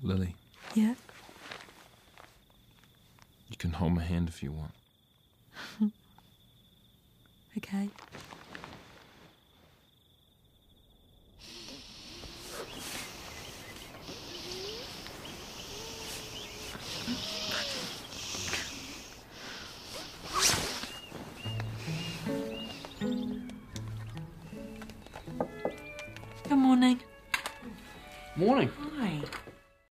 Lily, Yeah? you can hold my hand if you want. Okay. Good morning. Morning. Hi.